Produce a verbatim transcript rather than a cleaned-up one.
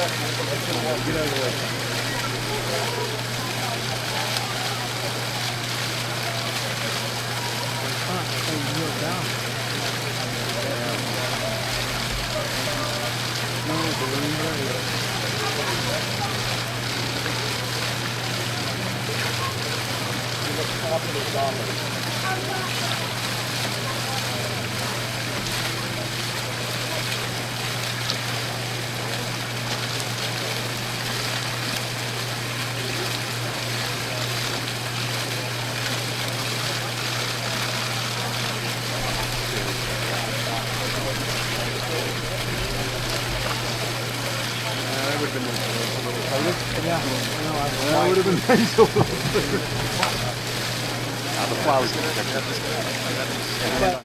Get out of the way. No, balloon radio. Top of the dollar. That would have been nice. Yeah, I know. That would have been nice. Now the flowers going to catch up.